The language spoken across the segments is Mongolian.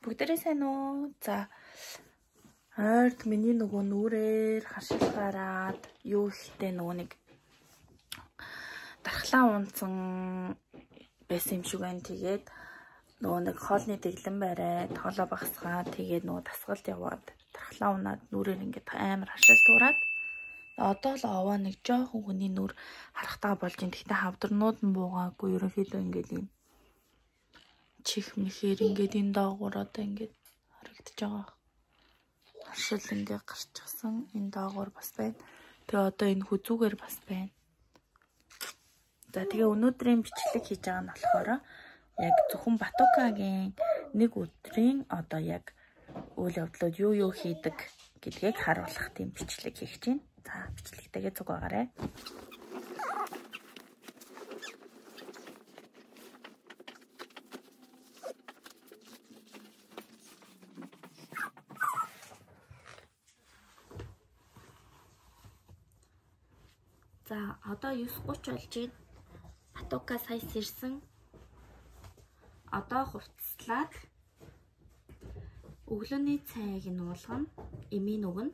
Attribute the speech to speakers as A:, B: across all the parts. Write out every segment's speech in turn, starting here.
A: Бүгдээрээ сайн уу? За. Ойрт миний нөгөө нүрээр харшилгаараад юу ихтэй нөгөө нэг дархлаа унцсан байсан юм шиг байна. Тэгээд нөгөө нэг хоолны дэглэн бариад хоолоо багсгаад тэгээд нөгөө тасгалд яваад дархлаа унаад нүрээр ингээд амар харшил туураад одоо л овоо нэг жоохон хүний нүр харахтаа болж ин. Гэхдээ хавдарнууд нь буугаагүй ерөнхийдөө ингээд юм чих мэхээр ингээд энэ доогуур одоо ингээд харагдаж байгаа. Харшил ингээд гарчихсан. Энэ доогуур бас байна. Тэгээ одоо энэ хүзүүгээр бас байна. За тэгээ өнөөдрийн бичлэг хийж байгаа нь болохоор яг зөвхөн Батукагийн нэг өдрийн одоо яг үйл явдлууд юу хийдэг гэдгийг харуулах тийм бичлэг хийх чинь. За бичлэгтэйгээ зүг байгаарай. За одоо 9:30 болж байна. Батука саяс ирсэн. Одоо хувцслаад өглөөний цайг нь уулгана. Эмийн өгнө.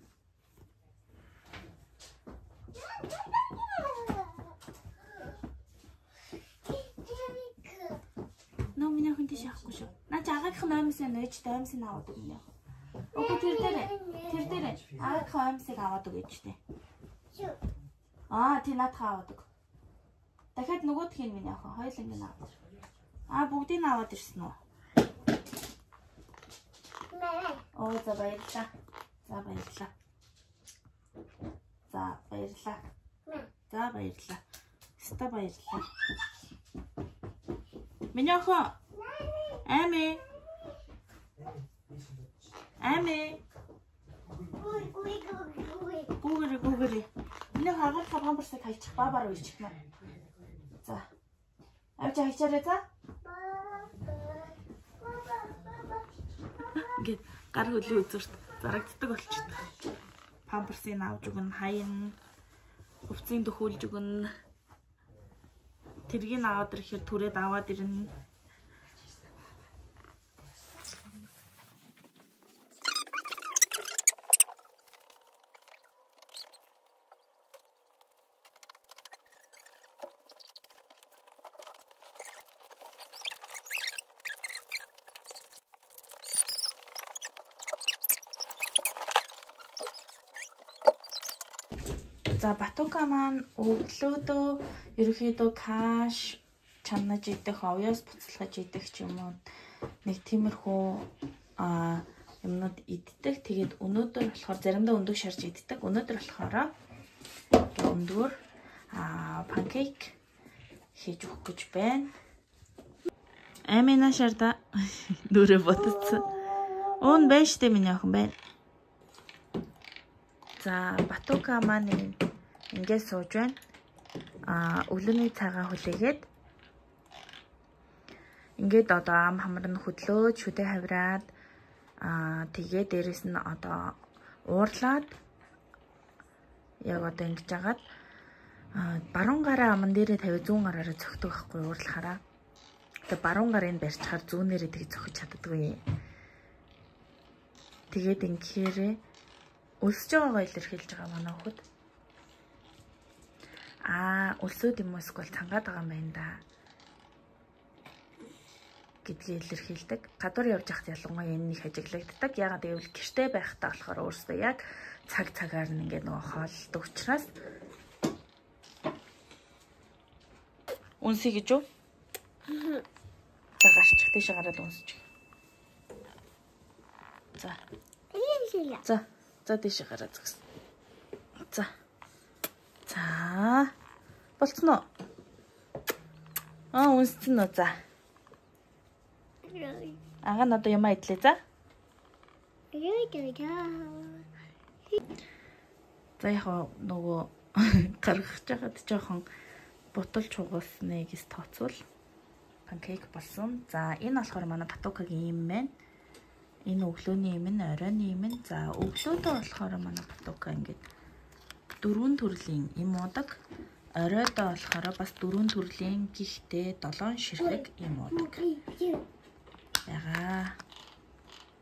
A: Но миний хүн тийш яахгүй шүү. Наач агаарх ноомсоо нөөж ноомсыг аваад өгнө яах. Окей тэр дээр агаарх ноомсыг аваад өгөөч тээ. Тий наадхаа аваад өг. Дахиад нөгөөдхийг минь яах вэ? Хоёуланг нь аваад. Бүгдийг нь аваад ирсэн үү? За баярлалаа. За баярлалаа. Ста баярлалаа. Миний охин. Ами. Гүүгэрээ. Миний хагаар хамбарсыг хайчих баабаар уйчих маа. За. Авч хайчаарай за. Ингээд гар хөлөө үзүүрт зарагддаг болчихдог. Памперсыг авч өгнө, хаяна. Хувцсыг дөхүүлж өгнө. Тэргийг аваад ирэхээр түрээд аваад ирнэ. За Батука маань өглөөдөө ерөөхдөө каш чанаж идэх, овёс буцалгаж идэх ч юм уу нэг тиймэрхүү юмнууд иддэг. Тэгээд өнөөдөр болохоор заримдаа өндөг шарж иддэг. Өнөөдөр болохоор өндөр панкейк хийж өгөх гэж байна. Амина шарда нүрэ ботцсон. Уун байна штэ миний охин байна. За Батука маань ингээд сууж байна. Өглөөний цагаан хүлээгээд ингээд одоо ам хамар нь хөдлөөд шүдэ хавраад тэгээ дээрэс нь одоо уурлаад яг одоо ингэж жагаад баруун гараа аман дээрээ тавиад зүүн гараараа зөгтөг байхгүй уурлахаараа. Тэгээ баруун гарыг барьчихаар зүүнээрээ тэг зөгөж чаддаггүй. Тэгээд ингэхээр өлсөж байгаагаа илэрхийлж байгаа манай хөхөд. Өлсөд юм уу эсвэл цангаад байгаа юм байна да гэдгийг илэрхийлдэг. Гадуур явж байхад ялангуяа энэ нэг ажиглагддаг. Ягаад гэвэл гэртээ байхдаа болохоор өөрөөсөө яг цагаар нь ингээд нөгөө хооллдог учраас. Үнсэй гэж үү? За гарчих тийш гараад үнсэж. За тийш гараад зогс. За. Болцсон уу? Үнссэн үү за. Ага надад юм айдлаа за. За яг нөгөө гаргах жахад жоохон буталж хугалсныг тооцвол панкейк болсон. За энэ болохоор манай Батукагийн юм байна. Энэ өглөөний юм, оройн юм. За өглөөдөө болохоор манай Батука ингээд 4 төрлийн юм уудаг. Оройдоо болохоор бас 4 төрлийн гихтээ 7 ширхэг юм уудаг. Ягаа.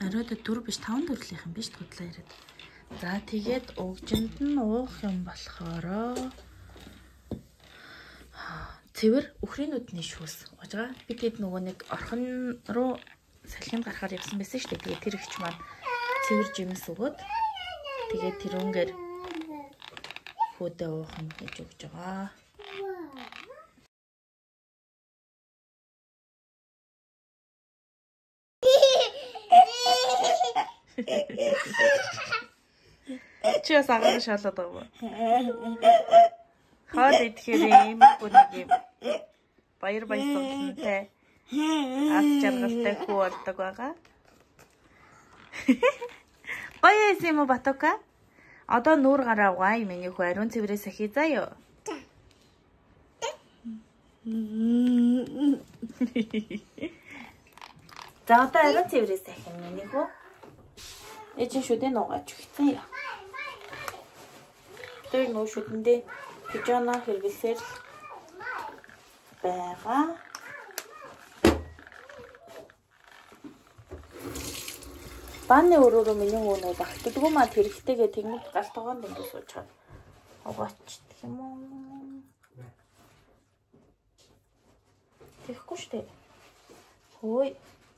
A: Оройд 4 биш 5 төрлийнх юм биш тудлаа яриад. За тэгээд угжинд нь уух юм болохоор цэвэр үхрийн нүдний шүүс ууж байгаа. Би тэгэд нөгөө нэг орхон руу салхинд гарахаар явсан байсан шүү дээ. Тэгээд тэр ихч маань цэвэр жимс өгөөд тэгээд тэрүүнгээр хүүдээ уух юм гэж өгж байгаа. Чи бас агаар шалаад байгаа юм. Хоол идэхээр ийм нэг юм баяр баясгалантай аз жаргалтай хүү болдог байгаа. Гоё юм уу Батука? Одоо нүүр гараа угаа миний хүү ариун цэврээс ахи заяа. За одоо ариун цэврээс ахи миний хүү. Эцэн шүдэн угааж өгсөн яа. Тэр нөө шүдэндээ пижама хэрэглэхээр байгаа. Бааны өрөөрөө миний өнөө багтдаггүй маа тэрэгтэйгээ тэгмэд галт тогоонд ингэ сууж чад. Угаачдаг юм уу? Тэгэхгүй штэ. Хөөе.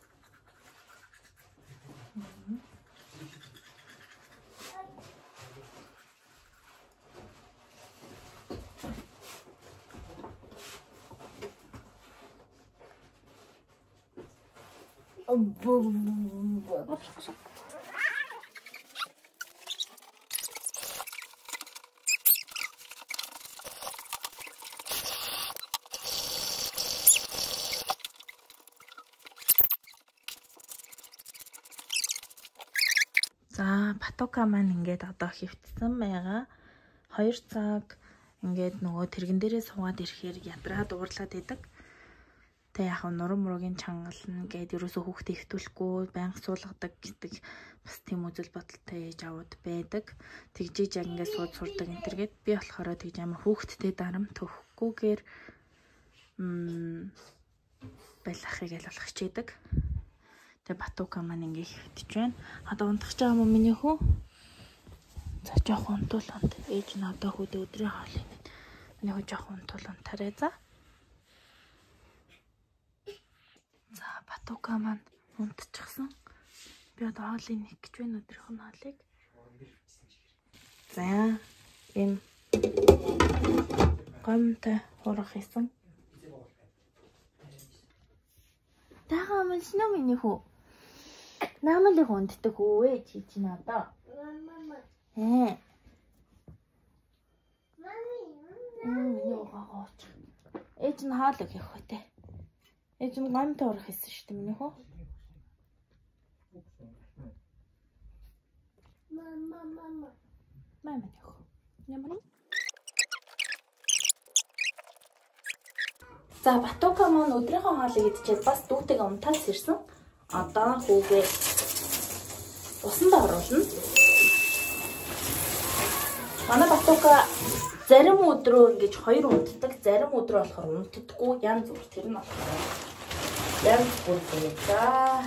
A: За Батука маань ингээд одоо хөвтсөн байгаа. 2 цаг ингээд нөгөө тэрэгэн дээрээ суугаад ирэхээр ядраад уурлаад идэг. Тэ яг нуруу муруугийн чангална гээд ерөөсөө хүүхдээ хөвтүүлэхгүй байнга суулгадаг гэдэг бас тийм үзэл бодолтой ээж аваад байдаг. Тэгжиж яг ингээд сууд сурдаг энэ төргээд би болохоор тэгж амар хүүхдтэй дарамт төхөхгүйгээр байлахыг ялгах хичээдэг. Тэгээ Батука маань ингээ хөвтөж байна. Одоо унтах чам юм миний хүү. За жоох унтууланд. Ээж нь одоо хүүдээ өдрийн хоолыг. Миний хүү жоох унтууланд тарай за. За Батука маань унтчихсан. Би одоо хоолыг нэг гэж байна өдрийн хоолыг. За энэ гомтой хурах хийсэн. Тага амлсан уу миний хүү? Намайг хүнддэг үү чи чи надаа. Мама. Мами. Йогаач. Ээж нь хаал өгөх хөтэй. Ээж нь гомтой урах хийсэн шүү дээ миний хүү. Мама. Мама нөх. Ямар? За Батука маань өдрийнхөө хоолыг идчихэл бас дүүтэйгээ унтаас ирсэн. Одоо хүүгээ усанд оруулна. Манай Батука зарим өдрөө ингэж 2 унтдаг, зарим өдрөө болохоор унтдаггүй. Янз бүр тэр нь болохоор. Янз бүр за.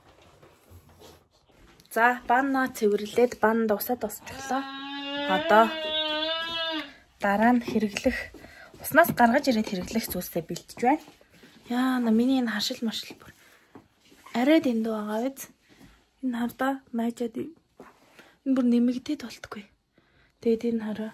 A: За банна цэвэрлээд банд усаад босчихлоо. Одоо дараа нь хэрэглэх уснаас гаргаж ирээд хэрэглэх зүйлсээ бэлтэж байна. Яа на миний энэ хашил маршил бүр арай дэндүү байгаа биз. Энэ хардаа майжаад энэ бүр нэмэгдээд болтгүй. Тэгээд энэ хараа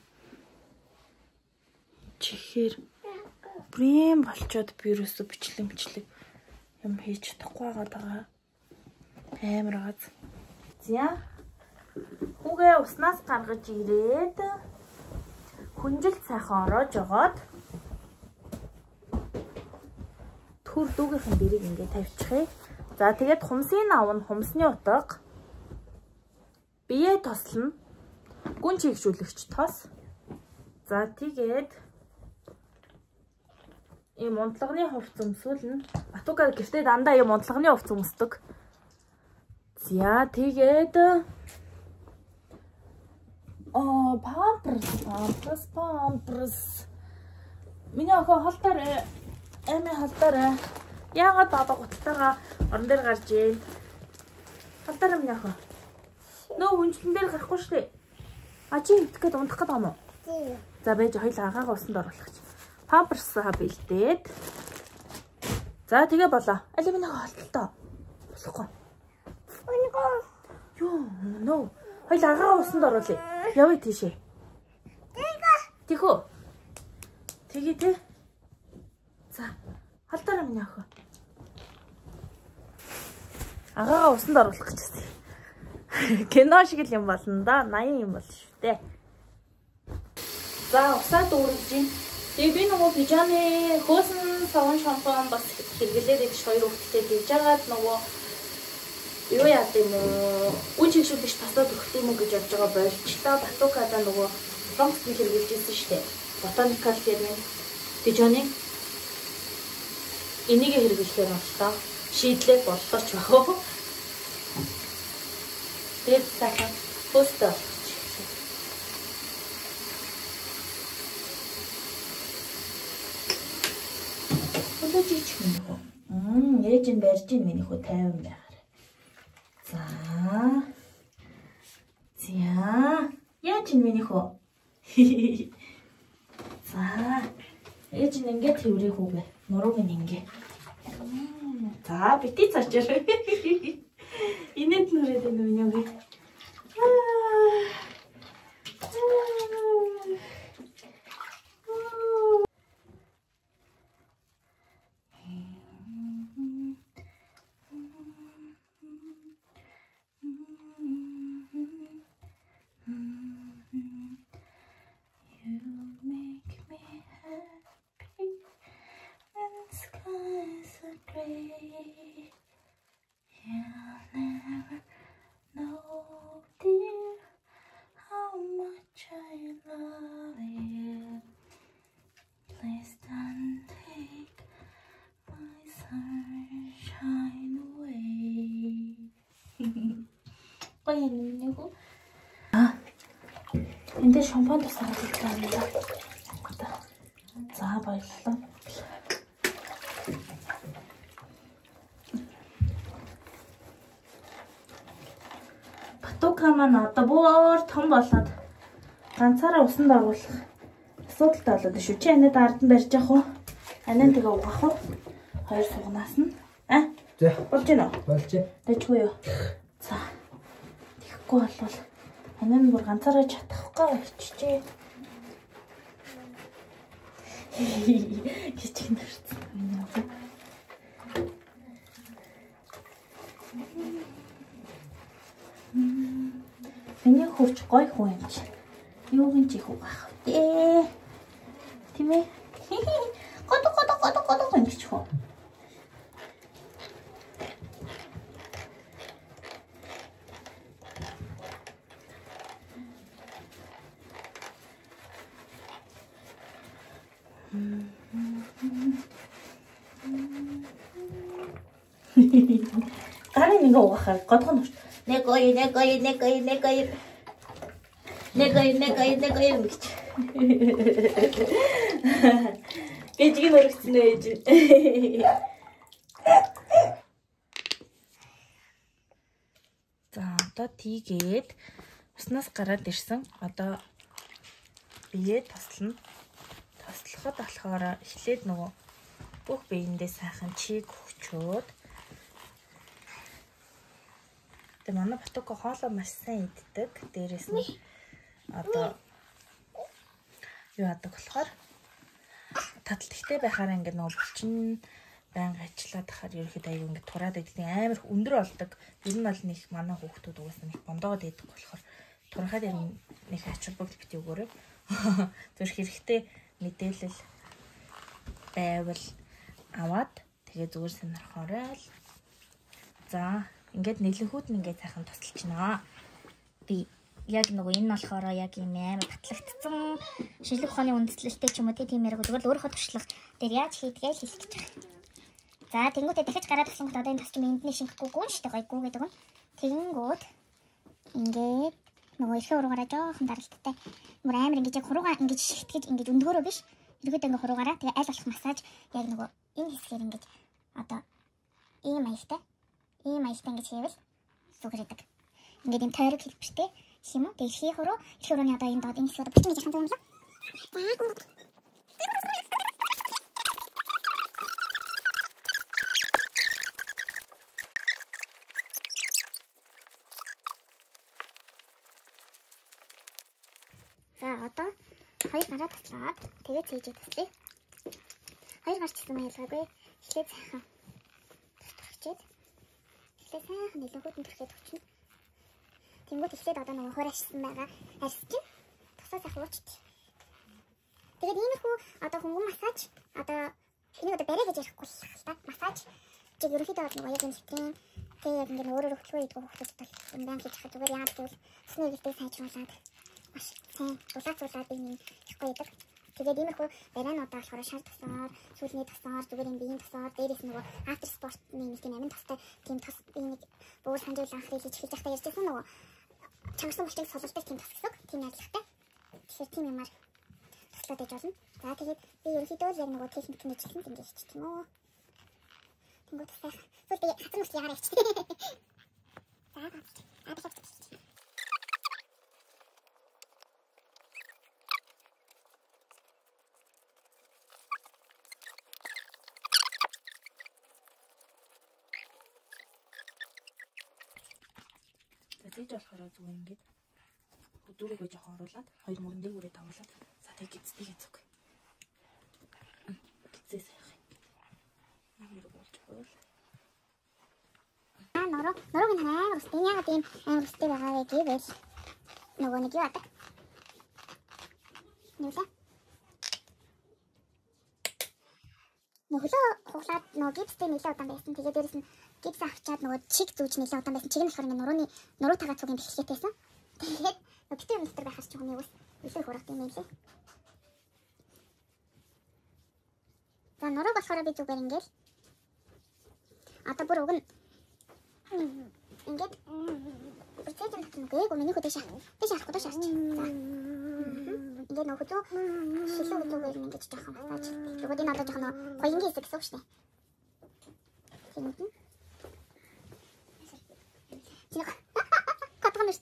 A: чихээр брэм болчоод би юусоо бичлэмчлэг юм хийж чадахгүй байгаа. Амар газ. За хүүгээ уснаас гаргаж ирээд хүнжилт сайхан ороож жогоод төр дүүгийнхэн дэрийг ингээд тавьчихъя. За тэгээд хумсын авна, хумсны утга бие тослно. Гүн чигшүүлэгч тос. За тэгээд ийм унтлагын хувц өмсүүлнэ. Батука гэртээ дандаа ийм унтлагын хувц өмсдөг. За тэгээд памперс. Миний охин холтоор Эми холтоор яагаад баба гуттайгаа орон дээр гарч ийн. Алдараа минь яах вэ? Нөө хүнчлэн дээр гарахгүй шүү дээ. А чи идэх гээд унтах гээд байгаа юм уу? За байж хоёул агаагаа усанд оруулах гэж. Памперсаа бэлдээд. За тэгээ болоо. Али минь хоолтолтой. Болохгүй. Юу нөө. Хоёул агаагаа усанд оруулъя. Явъя тийшээ. Тэхүү. Тэгээ тэ. За алдараа минь яах вэ? Агаагаа усанд оруулах гэж байна. Кино шиг л юм болно да. 80 юм болно шүү дээ. За усаа дүүргэж байна. Тэгээ би нөгөө пижаны хөөсөн савн шампунь бас хэрэглээд идэж хоёр хүүхэдтэй дийж агаад нөгөө юу яа гэм үү? Үн чигшүүлж таслаад өгөх юм уу гэж бодож байгаа болчлоо. Батукада нөгөө лонгсыг хэрэглэж ирсэн шүү дээ. Ботаникал гэрний пижаны энийг хэрэглэхээр боллоо. Шийдлээ боллоо ч бахаа. Тэгээд дахиад постоо. Өдөөч минь хөө. Ээж нь барьж ийн минь хөө 50 байгаар. За. Яаж ийн минь хөө. За. Ээж нь ингээд хэврэх үгүй. Нуруу минь ингээ. За, бити цаачаар. Инээд нүрээд энэ минь яг. Энд шампунь тусаад байгаа юм да. За баярлалаа. Батука маань одоо бүр том болоод ганцаараа усанд оруулах асуудалтай болоод шүү. Чи анид ардан барьж явах уу? Анид тэгээ угаах уу? Хоёр сугнаас нь. За. Болж гинэ үү? Болж. Дэжгүй юу? За. Тэгэхгүй болвол анид бүр ганцаараа чадахгүй чичээ. Кичиг нэрсэн юм яа. Миний хурц гой хүн юм чи. Юу гин чи хугаах вэ? Тийм ээ. Гото ингэж хөө. Гарын ингээ угаахаар годхон урт. Нэг ой гэж. Ээжиг нь өргөцсөн ээж. За одоо тийгээд уснаас гараад ирсэн. Одоо бие таслана. Таслахад болохоор эхлээд нөгөө бүх биендээ сайхан чиг өгчөөд. Тэгээ манай Батука хоолоо маш сайн иддэг. Дээрээс нь одоо юу яадаг болохоор таталтгтэй байхаар ингээд нөгөө булчин байнга ажиллаад тахаар ерөөхдөө аюу ингээд тураад идэх амар өндөр болдог. Ер нь бол нэг манай хүүхдүүд угаасаа нэг бондоогод идэх болохоор турхаад нэг ачаалбаг бити өгөөрэй. Тэр хэрэгтэй мэдээлэл байвал аваад тэгээ зүгээр сонирхоорой л. За ингээд нэлэхүүд нь ингээд сайхан тусалчихнаа. Би яг нөгөө энэ болохоор яг юм амар батлагдсан шинжлэх ухааны үндэслэлтэй ч юм уу тийм яриаг зүгээр л өөрийнхөө туршлага дээр яаж хийдгээ л хэлэх гэж байна. За тэнгуүтээ дахиж гараад ирсэн гот одоо энэ бас ч эндний шингэхгүй гүн штэ гайгүй гэдэг нь. Тэнгуут ингээд нөгөө ихэ уруугаараа жоохон даралттай. Мөр амар ингээд яг хуруугаа ингээд шигтгэж ингээд өндгөөрөө биш. Эргээд ингээд хуруугаараа тэгээ аль болох массаж яг нөгөө энэ хэсгээр ингээд одоо ийм маягтай ингээд хийвэл
B: зүгэрдэг. Ингээд юм тойрог хэлбэртэй юм уу? Тэгээ дэлхийн хуруу одоо энэ доод энэ хэлбэр битэн гэж хандсан юм лээ. За одоо хоёр гараа таслаад тэгээд цээжээ таслая. Хоёр гарч ирсэн юм ялгаагүй. Эхлээд сайхан тусчихээд. Эхлээд сайхан нэлэнгүүд нь төрхөд өчнө. Тэнгүүд эхлээд одоо нөгөө хураашсан байгаа арьс чинь тусаа сайхан уучт. Тэгээд иймэрхүү одоо хөнгөн массаж одоо энийг одоо барай гэж ярихгүй л та. Массаж чиг ерөнхийдөө нөгөө яг энэ хэтрийн тэг яг ингэ өөрөөр хөтлөө идэх хүмүүстэй юм байна гэж хаа зүгээр яагаад гэвэл усны гэлтэй сайжруулаад маш сайн дулаацуулаад ийм ихгүй идэг. Тэгээд иймэрхүү барайнуудаа болохоор шар тасаар, сүүлний тасаар, зүгээр юм биеийн тасаар, дээрээс нөгөө after sport-ны нэг тийм амин тастай тийм тас нэг буур хандуулах хийж эхэлж байхдаа ярьжсэн нөгөө чангарсан булчинг солилдог тийм тас гэсэн. Тийм ажиллахтай. Тэгэхээр тийм юмар туслаад иж болно. За тэгээд би ерөнхийдөө яг нөгөө техник нь ажилласан юм гэж хэлчих юм уу. Тэнгүүд тасаа. Сүүл би хатан ус ягараа явчих. За.
A: Тэгж болохоор зүгээр ингээд өдөрөөгөө жоохон оруулаад хоёр мөрөн дээгүүрээ тавуулаад за тэг гиздэг зүг. Гизээ сайхан ингээд нэг болж хөл.
B: Норог нь амар ус. Энэ яагаад ийм амар устэй байгаа вэ гэвэл нөгөө нэг юу адаг. Нүлээ. Нөгөө хуглаад нөгөө гипстэй нэлээд удаан байсан. Тэгээд дээрэс нь гипс авчаад нөгөө чиг зүүж нэлээд удаан байсан. Чиг нь болохоор ингээ нуруу тагаа цугийн бэлхлээтэйсэн. Тэгээд нөгөө битэр өнөстөр байхаас ч хүний ус илүү хурах юм лээ. За нуруу болохоор би зүгээр ингээл одоо бүр уг нь ингээд процент нэг миний хөдөөш харахгүй доош харчих. За. Ингээд нөгөө хөдөө шилүү хөдөөгөр ингэж жоохон массаж. Тэгвэл энэ одоо жоохон гоёнгийн хэсэг гэсэн үг шүү дээ. Тэгвэл катгамэрч.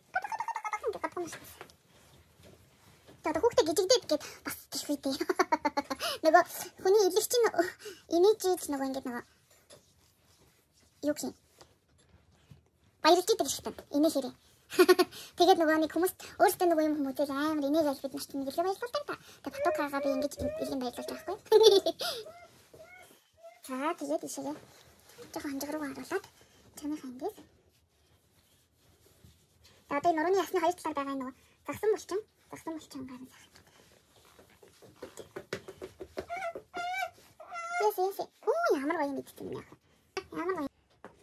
B: Тэгээд хүүхдээ гжигдээд гээд бас гих үедээ. Нөгөө хүний илэгчин имижж нөгөө ингээд нөгөө юу гэх юм. Баярлж идэг шигтэй. Инээ хэрэг. Тэгээд нөгөө нэг хүмүүс өөрсдөө нөгөө юм хүмүүжэл амар инээ гэж бид нарт нэглээ баярлуулдаг та. Тэгээд батукаага би ингэж ийм баярлуулж байхгүй. За тэгээд ишээ. Жохоо ханжиг руу харуулад чаныхаа ингэж. Одоо нурууны ясны хоёр талаар байгаа нөгөө загсан булчин гарын захад. Яс. Оо ямар гоё мэддэг юм яа. Ямар гоё.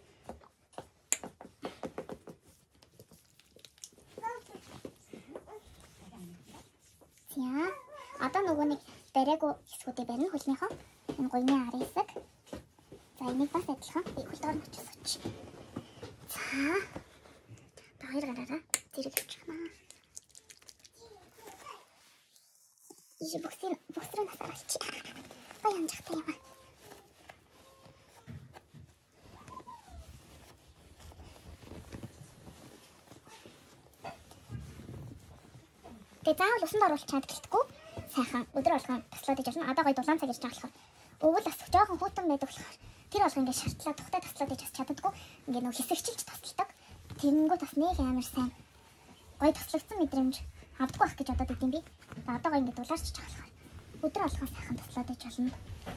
B: Яа. Одоо нөгөө нэг барайгуу хэсгүүдээ барина хөлнийхөө. Энэ гойны арын хэсэг. За энийг бас адилхан хөл доор нь очиж. За. Хоёр гараараа зэрэг авчихнаа. Ижи боксрын насаарч. Баян жахтай юм. Тэгээд заавал усанд оруулах чаддаггүй сайхан өдөр болгон таслаад иж болно. Одоо гоё дулаан цаг ирж байгаа болохоор өвөл бас жоохон хүүтэн байдаг болохоор тэр болго ингээд шартлаа тухтай таслаад иж чаддаггүй. Ингээд нөх хэсэгчилж тасалдаг. Тэнгүү бас нэг амар сайн гоё таслагдсан мэдрэмж авдаггүй байх гэж бодоод идэв би. Одоо гоё ингээд дулаарч байгаа болохоор өдөр болгон сайхан таслаад иж болно.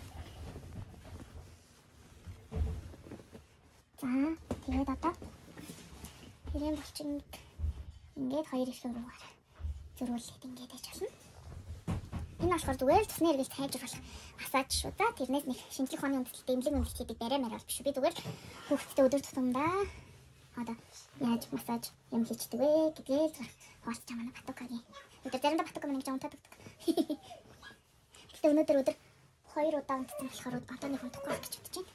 B: За тэгээд одоо хэрэм булчинд ингээд хоёр ихээр руугаар зөрүүлээд ингээд ээж болно. Энэ болохоор зүгээр л тусны эргэлт хайжруулах массаж шүү да. Тэрнээс нэг шинжлэх ухааны үндэслэлтэй эмнэлэг үндэслэлтэй барай мараа биш. Би зүгээр хүүхдтэй өдөр тутамдаа одоо яаж массаж юм хийдэг вэ гэдгийг хооч чамаа батукагийн. Өдөр заримдаа батукаа нэг жоо унтаад өгдөг. Гэтэ өнөөдөр 2 удаа унтсан болохоор одоо нэг унтахгүй гэж бодож байна.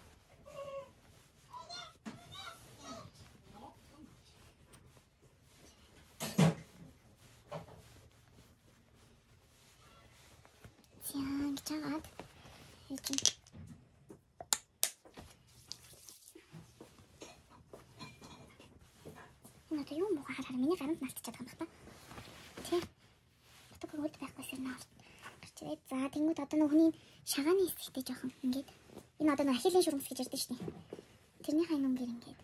B: Чагаад хийчих. Энэ одоо юу муу хараа миний гаранд малтчихад байгаа юм байна. Тий. Батаг үүд байхгүйсэн наа. Гарчээ. За тэнгууд одоо нүхний шагааны хэсэгтэй жоохон ингээд энэ одоо нэг ахилийн шүрмс гэж ярьдэн шнэ. Тэрний хайн өнгөр ингээд.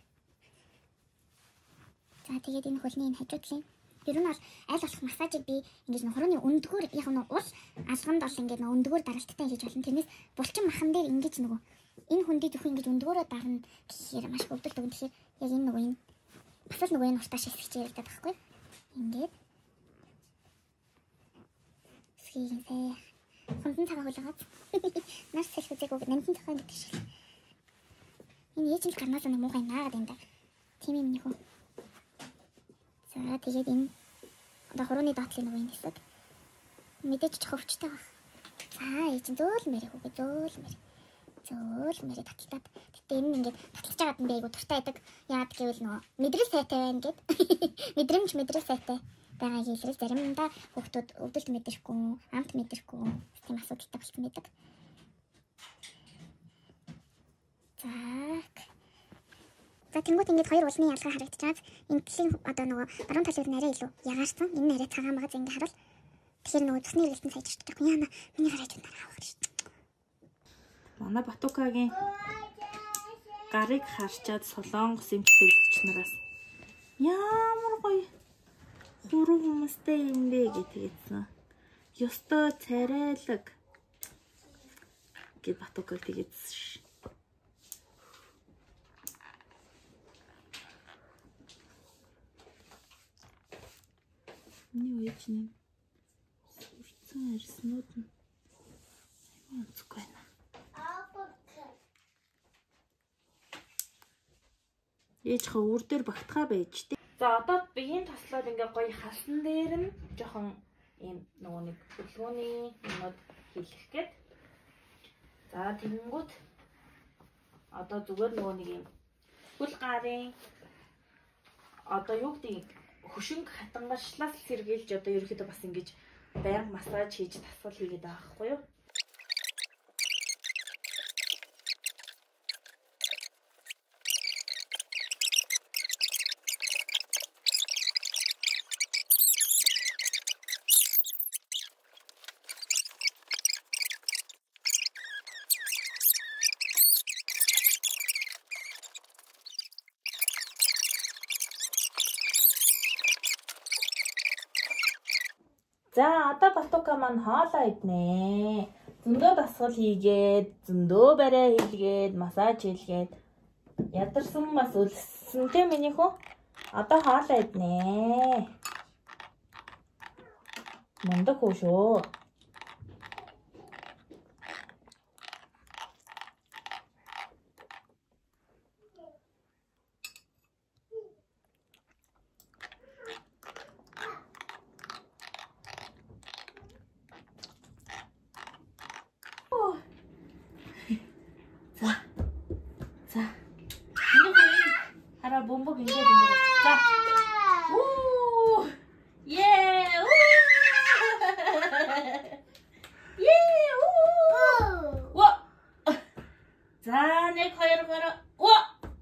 B: За тэгээд энэ хөлний энэ хажуудлын ер нь бол аль болох массажийг би ингэж нөхөрөний өндгөр яг нь уул алганд бол ингэж өндгөр даралттай хийж болно. Тэрнээс булчин махан дээр ингэж нөгөө энэ хүндий зөвхөн ингэж өндгөрөө дарна гэхээр маш өвдөлт өгнө. Тэгэхээр яг энэ нөгөө энэ бас л нөгөө энэ усташ хэсэгч яригдаад байхгүй. Ингээд сийхээ хонтон цагаа хулгаад маш салхи үзээг үг нэмсэн цагаан гэдэг шиг. Энэ ээжил гарнаас нэг муухай наагаад энэ да. Тийм юм нөхөө. За тэгээд энэ одоо хурууны доотлын нөгөө энэ хэсэг мэдээж ч хөвчтэй баг. За ээж зөөл мэрэг үгүй зөөл мэрэг таталтаад. Гэтэ энэ ингээд татлаж байгаад энэ айгу туртай байдаг. Яагаад гэвэл нөгөө мэдрэл сайтай байна гэд. Мэдрэл сайтай байгаа хэлрэл заримдаа хүүхдүүд өвдөлт мэдрэхгүй, амт мэдрэхгүй тийм асуудалтай болсон байдаг. За тэнгуут ингээд хоёр уулны ялгаа харагдчихад энэ тлийн одоо нөгөө баруун талууд нь арай илүү ягаарсан. Энэ нь арай цагаан байгаа зингээ харвал тэгэхээр нөгөө цусны эргэлтэн сайжирч байгаа. Яна миний гараж байна авах гэж.
A: Манай Батукагийн гарыг харчаад солонгос эмч зөвлөгч нараас ямар гоё хуруу хүмүүстэй юм бэ гэдгээдсэн. Ёстой царайлаг гэд Батукаг тэгээдсэн ш. Миний үеч нэм сурцсан арснууд нь аюу онцгүй байна. Ээж хаа үр дээр багтгаа байж тээ. За одоо биеийн тослоод ингээ гоё халсан дээр нь жоохон ийм нөгөө нэг хөдөлгөөний юмуд хийлгэх гээд. За тэгэнгүүт одоо зүгээр нөгөө нэг юм хөл гарын одоо юу гэдэг хөшинг хатангашлаас сэргийлж одоо ерөөхдөө бас ингэж байнга массаж хийж тасгал хийгээд байгаа байхгүй юу? За одоо Батука маань хоолоо иднэ. Зөндөө дасгал хийгээд, зөндөө барай хийлгээд, массаж хийлгээд ядарсан бас өлссөн тийм миний хөө. Одоо хоолоо иднэ. Мундаг хөө шүү. Бомбог ингээд ингэж. За. Уу! Е! Уу! Ва! За, нэг хоёр гараа. Ва!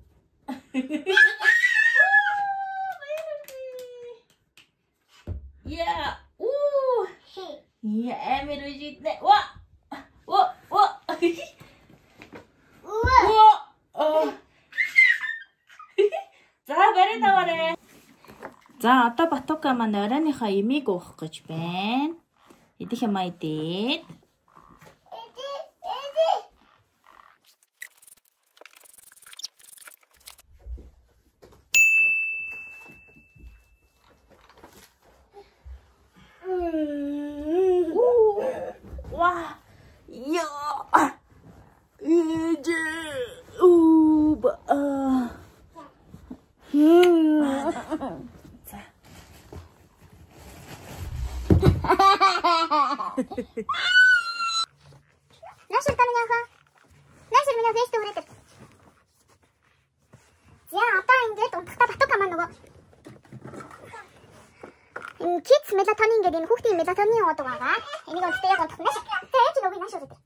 A: Я! Уу! Я амир үжиднэ. Ва! Ва! Ва! За барай таваарэ. За одоо Батука маань оройныхоо эмийг уух гэж байна. Идэх юм идээд. Ва! Я! Иже! Уба! За.
B: Нашир таминяха. Нашир меня весь уред. За одоо ингээд унтахта Батука маань нөгөө кит мелатонин гэдэг энэ хүүхдийн мелатонин уудаг байгаа. Энийг өөртөө яг унтах нь. Тэгэж нөгөө нашир уред.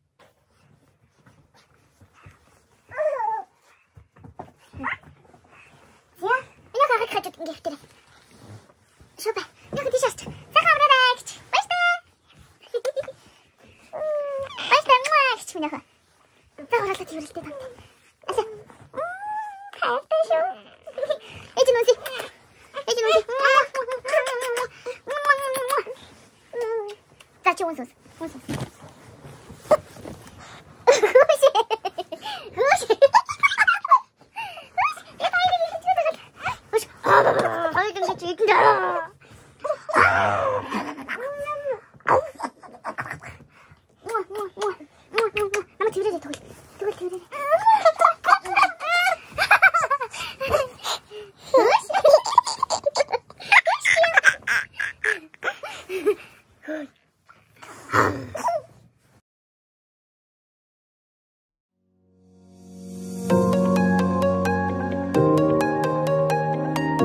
B: Ингээд хөвтөрэй. Шопа. Яг тийш аст. Сайхан амраарай гэж. Баярлалаа. Баярлалаа гэж минийхээ. За ураалаа тиймэрлээ тань. Аса. Хайртай шүү.